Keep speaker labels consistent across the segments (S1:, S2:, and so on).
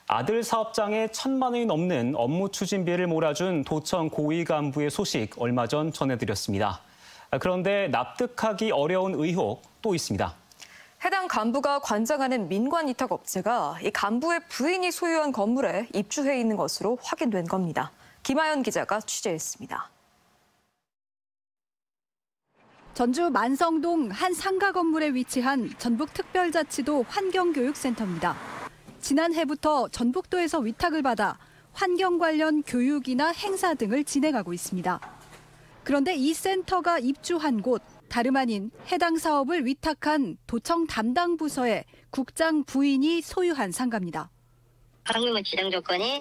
S1: 아들 사업장에 1,000만 원이 넘는 업무 추진비를 몰아준 도청 고위 간부의 소식 얼마 전 전해드렸습니다. 그런데 납득하기 어려운 의혹 또 있습니다.
S2: 해당 간부가 관장하는 민관위탁업체가 이 간부의 부인이 소유한 건물에 입주해 있는 것으로 확인된 겁니다. 김하연 기자가 취재했습니다.
S3: 전주 만성동 한 상가 건물에 위치한 전북특별자치도 환경교육센터입니다. 지난해부터 전북도에서 위탁을 받아 환경 관련 교육이나 행사 등을 진행하고 있습니다. 그런데 이 센터가 입주한 곳, 다름 아닌 해당 사업을 위탁한 도청 담당 부서의 국장 부인이 소유한 상가입니다.
S4: 방문 지정 조건이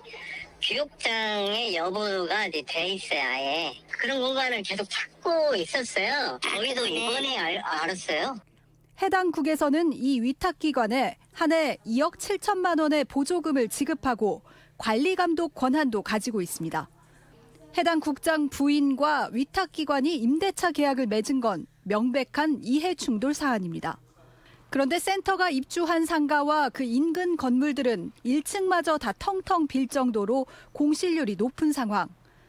S4: 교육장의 여부가 돼 있어요, 아예. 그런 공간을 계속 찾고 있었어요. 저희도 이번에 알았어요.
S3: 해당 국에서는 이 위탁기관에 한 해 2억 7천만 원의 보조금을 지급하고 관리 감독 권한도 가지고 있습니다. 해당 국장 부인과 위탁기관이 임대차 계약을 맺은 건 명백한 이해충돌 사안입니다. 그런데 센터가 입주한 상가와 그 인근 건물들은 1층마저 다 텅텅 빌 정도로 공실률이 높은 상황.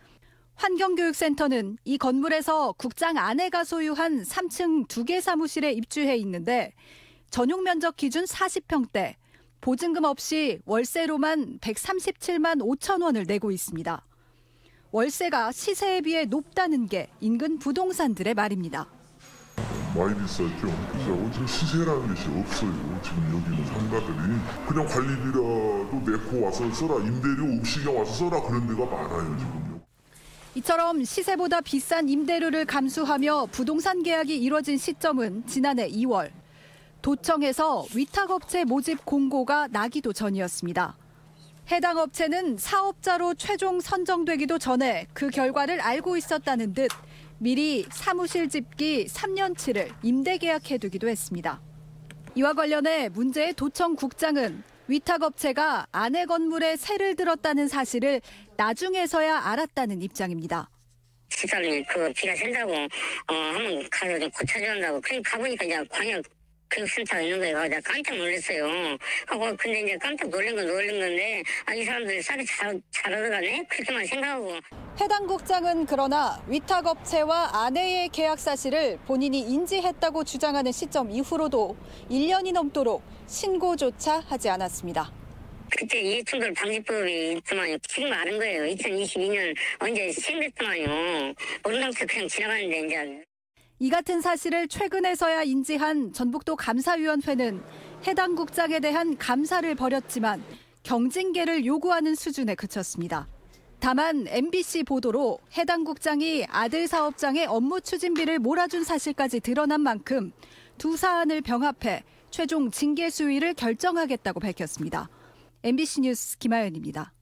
S3: 환경교육센터는 이 건물에서 국장 아내가 소유한 3층 2개 사무실에 입주해 있는데 전용 면적 기준 40평대, 보증금 없이 월세로만 137만 5천 원을 내고 있습니다. 월세가 시세에 비해 높다는 게 인근 부동산들의 말입니다.
S5: 많이 비싸죠. 비싸고 지금 시세라는 것이 없어요. 지금 여기는 상가들이 그냥 관리비라도 내고 와서 써라, 임대료 없이경 와서 써라, 그런 데가 많아요 지금요.
S3: 이처럼 시세보다 비싼 임대료를 감수하며 부동산 계약이 이뤄진 시점은 지난해 2월. 도청에서 위탁업체 모집 공고가 나기도 전이었습니다. 해당 업체는 사업자로 최종 선정되기도 전에 그 결과를 알고 있었다는 듯 미리 사무실 집기 3년치를 임대 계약해두기도 했습니다. 이와 관련해 문제의 도청 국장은 위탁업체가 아내 건물에 세를 들었다는 사실을 나중에서야 알았다는 입장입니다.
S4: 시설이 그 비가 샌다고 한번 가서 좀 고쳐준다고. 그래 가보니까 이제 광역 교육센터가 있는 거예요. 내가 깜짝 놀랐어요. 근데 이제 깜짝 놀란 건데 이 사람들이 싸게 잘 얻어가네? 그렇게만 생각하고.
S3: 해당 국장은 그러나 위탁업체와 아내의 계약 사실을 본인이 인지했다고 주장하는 시점 이후로도 1년이 넘도록 신고조차 하지 않았습니다.
S4: 그때 이해충돌 방지법이 있더만요. 지금 아는 거예요. 2022년 언제 시행됐더만요. 모른 상태로 그냥 지나가는데 이제.
S3: 이 같은 사실을 최근에서야 인지한 전북도 감사위원회는 해당 국장에 대한 감사를 벌였지만 경징계를 요구하는 수준에 그쳤습니다. 다만 MBC 보도로 해당 국장이 아들 사업장에 업무 추진비를 몰아준 사실까지 드러난 만큼 두 사안을 병합해 최종 징계 수위를 결정하겠다고 밝혔습니다. MBC 뉴스 김하연입니다.